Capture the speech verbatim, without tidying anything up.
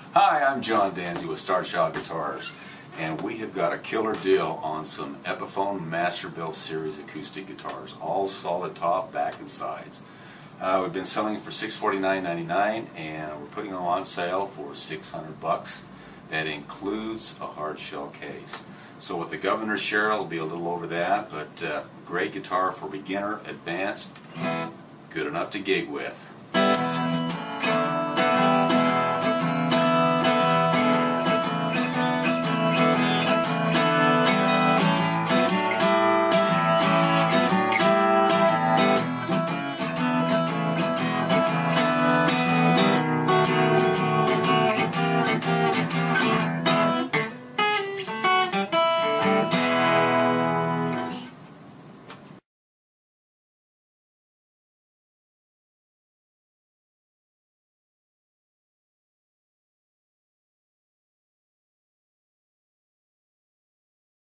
Hi, I'm John Danzy with Star Child Guitars, and we have got a killer deal on some Epiphone Masterbilt series acoustic guitars, all solid top, back, and sides. Uh, we've been selling it for six forty-nine ninety-nine, and we're putting them on sale for six hundred bucks. That includes a hard shell case. So with the Governor's share, it'll be a little over that, but uh, great guitar for beginner, advanced, good enough to gig with.